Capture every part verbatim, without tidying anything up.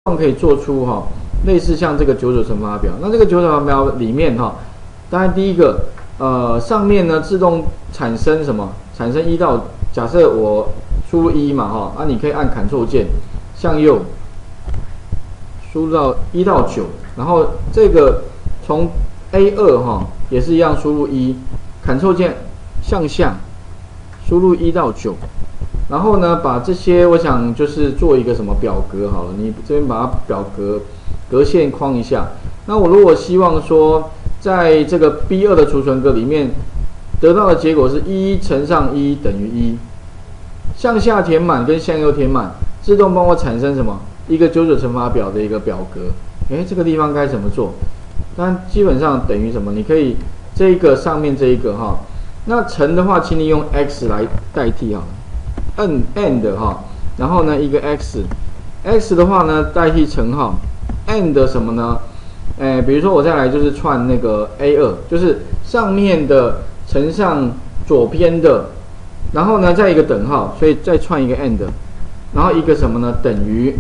可以做出哈、哦、类似像这个九九乘法表。那这个九九乘法表里面哈、哦，当然第一个呃上面呢自动产生什么？产生一到假设我输入一嘛哈，啊你可以按 Ctrl 键向右输入到一到九，然后这个从 A 二哈也是一样输入一 ，Ctrl 键向下输入一到九。然后呢，把这些我想就是做一个什么表格好了，你这边把它表格格线框一下。那我如果希望说，在这个 B 二 的储存格里面得到的结果是一乘上一等于一，向下填满跟向右填满，自动帮我产生什么一个九九乘法表的一个表格。诶，这个地方该怎么做？当然基本上等于什么？你可以这一个上面这一个哈，那乘的话，请你用 x 来代替哈。N and 哈，然后呢一个 x，x 的话呢代替乘号 ，and 什么呢？诶，比如说我再来就是串那个 A 二，就是上面的乘上左边的，然后呢再一个等号，所以再串一个 and， 然后一个什么呢？等于，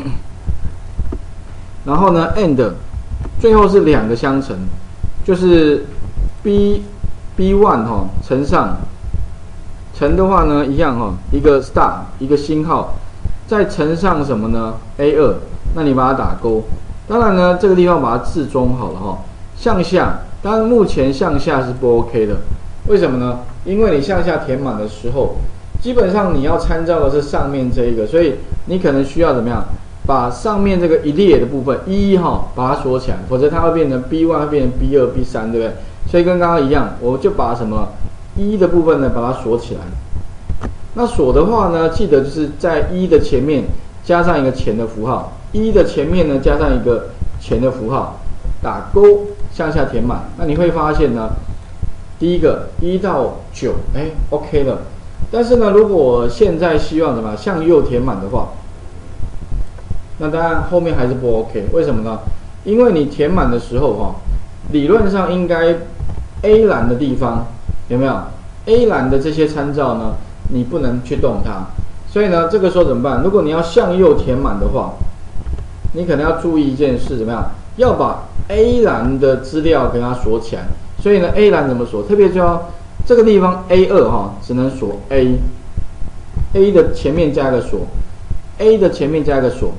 然后呢 and， 最后是两个相乘，就是 b b 一 哈乘上。乘的话呢，一样哈、哦，一个 star 一个星号，再乘上什么呢 ？A 二，那你把它打勾。当然呢，这个地方把它置中好了哈、哦。向下，当然目前向下是不 OK 的，为什么呢？因为你向下填满的时候，基本上你要参照的是上面这一个，所以你可能需要怎么样？把上面这个一列的部分一哈把它锁起来，否则它会变成 B 一 会变成 B 二 B 三，对不对？所以跟刚刚一样，我就把什么？一的部分呢，把它锁起来。那锁的话呢，记得就是在一的前面加上一个钱的符号，一的前面呢加上一个钱的符号，打勾向下填满。那你会发现呢，第一个一到九，哎 ，OK 了。但是呢，如果我现在希望怎么向右填满的话，那当然后面还是不 OK。为什么呢？因为你填满的时候哈，理论上应该 A 栏的地方。有没有 A 栏的这些参照呢？你不能去动它，所以呢，这个时候怎么办？如果你要向右填满的话，你可能要注意一件事，怎么样？要把 A 栏的资料给它锁起来。所以呢 ，A 栏怎么锁？特别就要这个地方 A 二 哈，只能锁 A，A 的前面加一个锁 ，A 的前面加一个锁，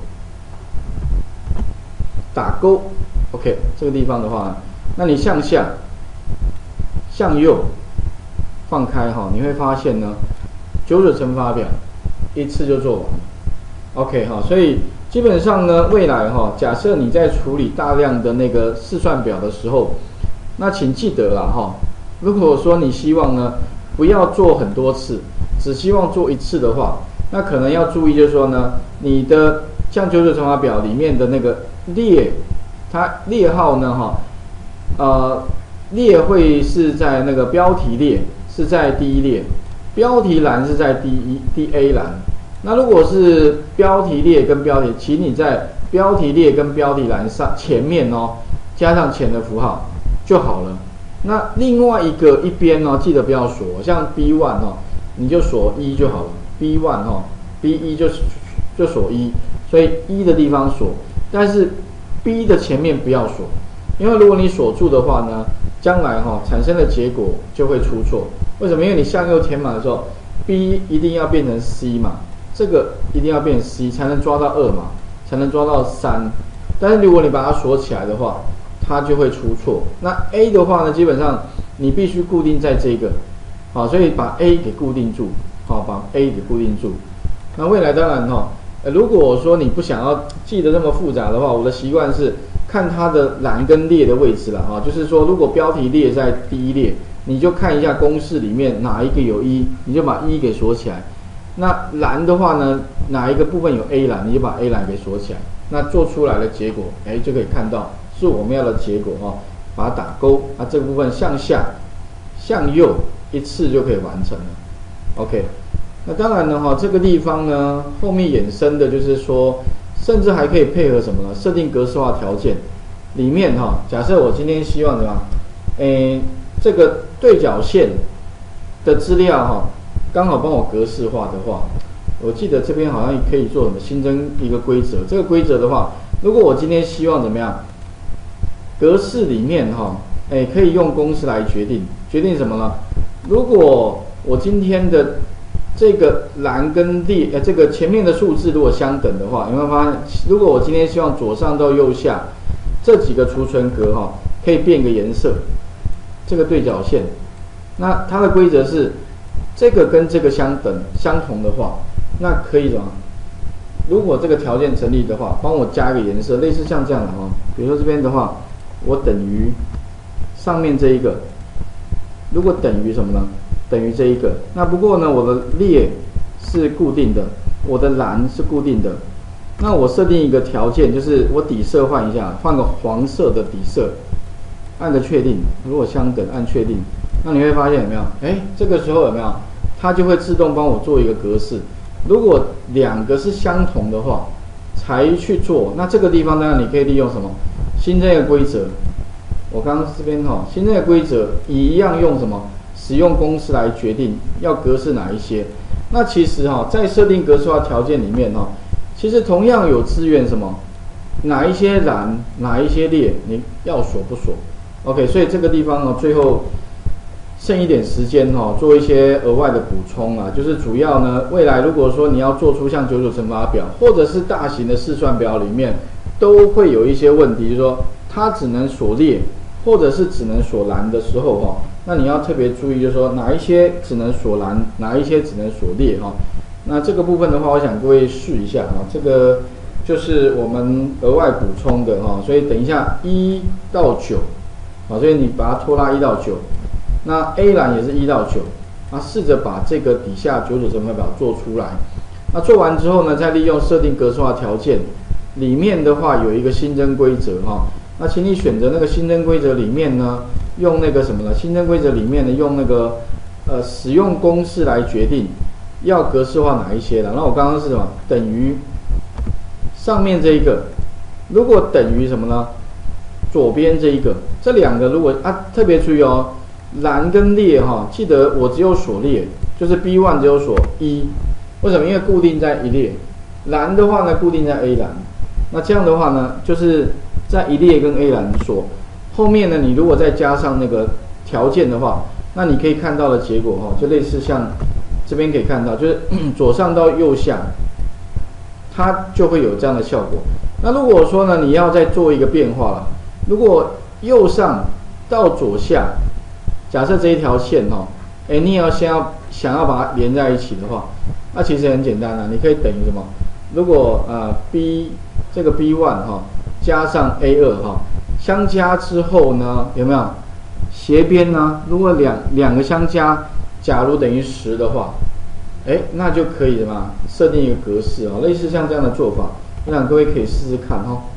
打勾 ，OK。这个地方的话，那你向下、向右。放开哈，你会发现呢，九九乘法表一次就做完了 ，OK 哈，所以基本上呢，未来哈，假设你在处理大量的那个试算表的时候，那请记得啦哈，如果说你希望呢不要做很多次，只希望做一次的话，那可能要注意就是说呢，你的像九九乘法表里面的那个列，它列号呢哈，呃，列会是在那个标题列。是在第一列，标题栏是在第一第 A 栏。那如果是标题列跟标题，请你在标题列跟标题栏上前面哦，加上钱的符号就好了。那另外一个一边哦，记得不要锁，像 B 一 哦，你就锁一就好了。B 一 哦 ，B 一 就就锁一，所以一的地方锁，但是 B 的前面不要锁，因为如果你锁住的话呢，将来哈、哦、产生的结果就会出错。为什么？因为你向右填满的时候 ，B 一定要变成 C 嘛，这个一定要变成 C 才能抓到二嘛，才能抓到三。但是如果你把它锁起来的话，它就会出错。那 A 的话呢，基本上你必须固定在这个，好，所以把 A 给固定住，好，把 A 给固定住。那未来当然哈、呃，如果说你不想要记得那么复杂的话，我的习惯是看它的栏跟列的位置了哈，就是说如果标题列在第一列。你就看一下公式里面哪一个有一，你就把一给锁起来。那栏的话呢，哪一个部分有 A 栏，你就把 A 栏给锁起来。那做出来的结果，哎，就可以看到是我们要的结果哈、哦，把它打勾。那这个部分向下、向右一次就可以完成了。OK， 那当然呢哈，这个地方呢后面衍生的就是说，甚至还可以配合什么呢？设定格式化条件里面哈，假设我今天希望怎么样？诶。这个对角线的资料哈，刚好帮我格式化的话，我记得这边好像可以做什么新增一个规则。这个规则的话， 如果我今天希望怎么样，格式里面哈，哎，可以用公式来决定，决定什么呢？如果我今天的这个栏跟列，呃，这个前面的数字如果相等的话，有没有发现？如果我今天希望左上到右下这几个储存格哈，可以变个颜色，这个对角线，那它的规则是这个跟这个相等相同的话，那可以什么？如果这个条件成立的话，帮我加一个颜色，类似像这样的哈。比如说这边的话，我等于上面这一个，如果等于什么呢？等于这一个。那不过呢，我的列是固定的，我的栏是固定的。那我设定一个条件，就是我底色换一下，换个黄色的底色，按个确定。如果相等，按确定。那你会发现有没有？哎，这个时候有没有？它就会自动帮我做一个格式。如果两个是相同的话，才去做。那这个地方呢，你可以利用什么？新增一个规则。我刚刚这边哈、哦，新增一个规则，一样用什么？使用公式来决定要格式哪一些。那其实哈、哦，在设定格式化条件里面哈、哦，其实同样有资源什么？哪一些栏，哪一些列，你要锁不锁 ？OK， 所以这个地方呢，最后剩一点时间哈、哦，做一些额外的补充啊，就是主要呢，未来如果说你要做出像九九乘法表或者是大型的试算表里面，都会有一些问题，就是说它只能锁列，或者是只能锁栏的时候哈、哦。那你要特别注意，就是说哪一些只能锁栏，哪一些只能锁列哈。那这个部分的话，我想各位试一下哈，这个就是我们额外补充的哈。所以等一下一到九，啊，所以你把它拖拉一到九，那 A 栏也是一到九，啊，试着把这个底下九九乘法表做出来。那做完之后呢，再利用设定格式化条件，里面的话有一个新增规则哈。那请你选择那个新增规则里面呢，用那个什么呢？新增规则里面呢，用那个呃使用公式来决定要格式化哪一些的。那我刚刚是什么？等于上面这一个，如果等于什么呢？左边这一个，这两个如果啊特别注意哦，栏跟列哈、哦，记得我只有锁列，就是 B 一 只有锁一，为什么？因为固定在一列。栏的话呢，固定在 A 栏。那这样的话呢，就是在一列跟 A 栏锁，后面呢，你如果再加上那个条件的话，那你可以看到的结果哈，就类似像这边可以看到，就是左上到右下，它就会有这样的效果。那如果说呢，你要再做一个变化了，如果右上到左下，假设这一条线哈，哎，你也要先要想要把它连在一起的话，那其实很简单啊，你可以等于什么？如果呃 B 这个 B 一 哈加上 A 二 哈相加之后呢，有没有斜边呢？如果两两个相加，假如等于十的话，哎，那就可以什么设定一个格式啊，类似像这样的做法，我想各位可以试试看哈。